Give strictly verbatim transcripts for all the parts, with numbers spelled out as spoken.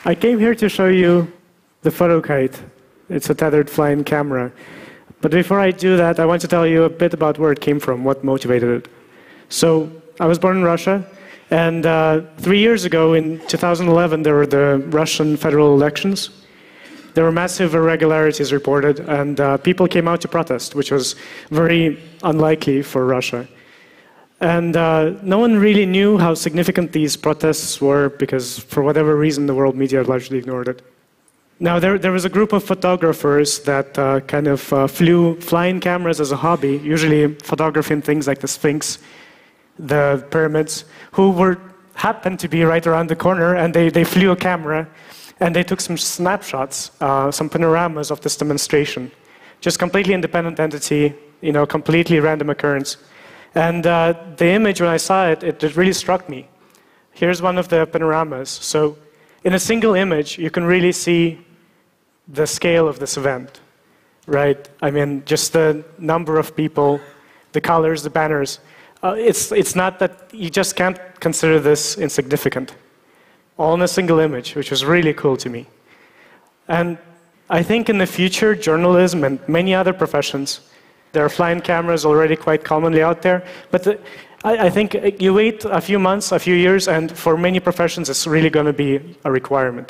I came here to show you the Fotokite. It's a tethered flying camera. But before I do that, I want to tell you a bit about where it came from, what motivated it. So I was born in Russia, and uh, three years ago, in two thousand eleven, there were the Russian federal elections. There were massive irregularities reported, and uh, people came out to protest, which was very unlikely for Russia. And uh, no one really knew how significant these protests were, because for whatever reason, the world media largely ignored it. Now, there, there was a group of photographers that uh, kind of uh, flew flying cameras as a hobby, usually photographing things like the Sphinx, the pyramids, who were happened to be right around the corner, and they, they flew a camera, and they took some snapshots, uh, some panoramas of this demonstration. Just completely independent entity, you know, completely random occurrence. And uh, the image, when I saw it, it, it really struck me. Here's one of the panoramas. So in a single image, you can really see the scale of this event, right? I mean, just the number of people, the colors, the banners. Uh, it's, it's not that you just can't consider this insignificant. All in a single image, which was really cool to me. And I think in the future, journalism and many other professions, there are flying cameras already quite commonly out there. But the, I, I think you wait a few months, a few years, and for many professions, it's really going to be a requirement.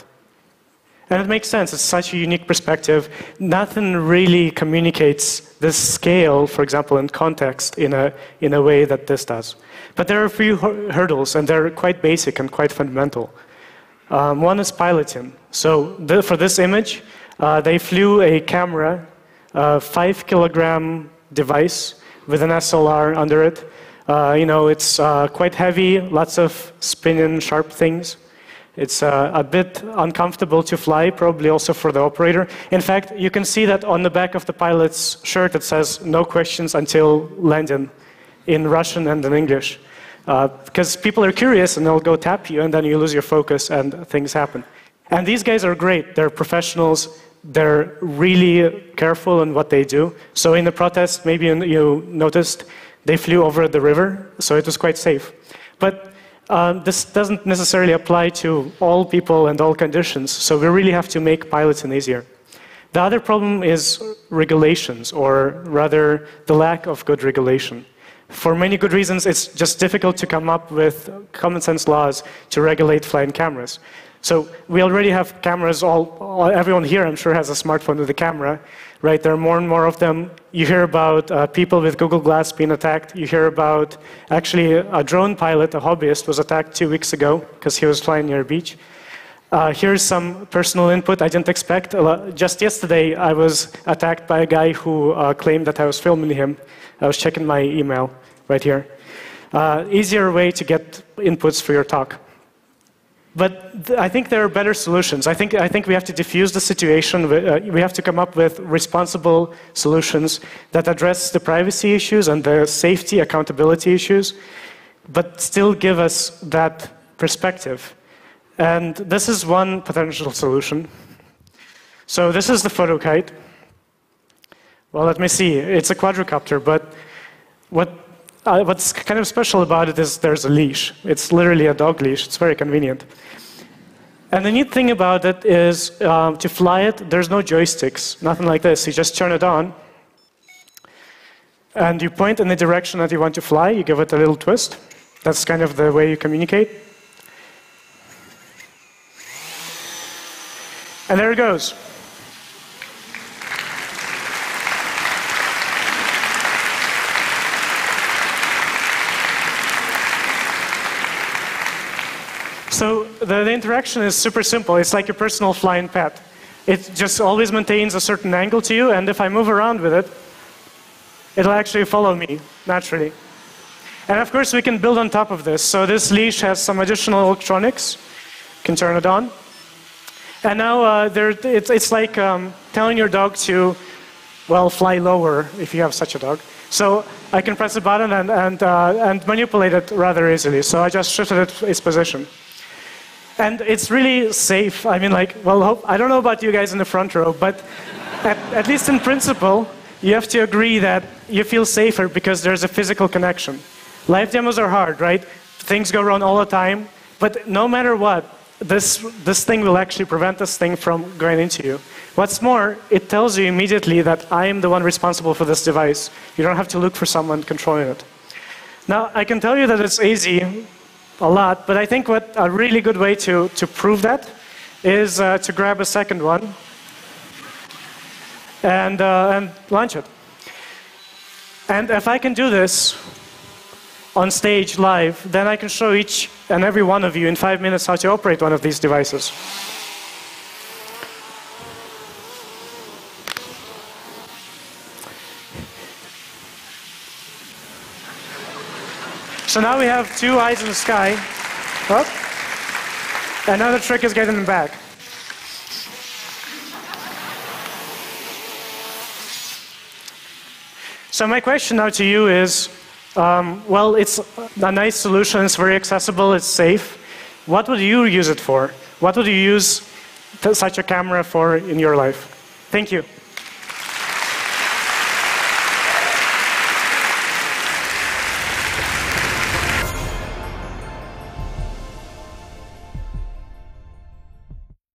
And it makes sense. It's such a unique perspective. Nothing really communicates this scale, for example, in context, in a, in a way that this does. But there are a few hurdles, and they're quite basic and quite fundamental. Um, one is piloting. So the, for this image, uh, they flew a camera, a five kilogram device with an S L R under it. Uh, you know, it's uh, quite heavy, lots of spinning, sharp things. It's uh, a bit uncomfortable to fly, probably also for the operator. In fact, you can see that on the back of the pilot's shirt, it says, "No questions until landing," in Russian and in English. Uh, because people are curious, and they'll go tap you, and then you lose your focus, and things happen. And these guys are great. They're professionals. They're really careful in what they do. So in the protest, maybe you noticed, they flew over the river, so it was quite safe. But um, this doesn't necessarily apply to all people and all conditions, so we really have to make piloting easier. The other problem is regulations, or rather, the lack of good regulation. For many good reasons, it's just difficult to come up with common sense laws to regulate flying cameras. So we already have cameras, all, all, everyone here I'm sure has a smartphone with a camera, right? There are more and more of them. You hear about uh, people with Google Glass being attacked. You hear about, actually, a drone pilot, a hobbyist, was attacked two weeks ago because he was flying near a beach. Uh, here's some personal input I didn't expect. Just yesterday, I was attacked by a guy who uh, claimed that I was filming him. I was checking my email right here. Uh, easier way to get inputs for your talk. But th I think there are better solutions. I think, I think we have to diffuse the situation. Uh, we have to come up with responsible solutions that address the privacy issues and the safety, accountability issues, but still give us that perspective. And this is one potential solution. So this is the Fotokite. Well, let me see. It's a quadricopter, but what, uh, what's kind of special about it is there's a leash. It's literally a dog leash. It's very convenient. And the neat thing about it is um, to fly it, there's no joysticks, nothing like this. You just turn it on, and you point in the direction that you want to fly. You give it a little twist. That's kind of the way you communicate. And there it goes. So the, the interaction is super simple. It's like your personal flying pet. It just always maintains a certain angle to you, and if I move around with it, it'll actually follow me naturally. And of course, we can build on top of this. So this leash has some additional electronics. You can turn it on. And now uh, there, it's, it's like um, telling your dog to, well, fly lower if you have such a dog. So I can press a button and, and, uh, and manipulate it rather easily. So I just shifted it its position. And it's really safe. I mean, like, well, I don't know about you guys in the front row, but at, at least in principle, you have to agree that you feel safer because there's a physical connection. Live demos are hard, right? Things go wrong all the time. But no matter what, this, this thing will actually prevent this thing from going into you. What's more, it tells you immediately that I am the one responsible for this device. You don't have to look for someone controlling it. Now, I can tell you that it's easy a lot, but I think what a really good way to, to prove that is uh, to grab a second one and, uh, and launch it. And if I can do this on stage live, then I can show each and every one of you in five minutes how to operate one of these devices. So now we have two eyes in the sky. Oh. Another trick is getting them back. So my question now to you is, um, well, it's a nice solution, it's very accessible, it's safe. What would you use it for? What would you use such a camera for in your life? Thank you.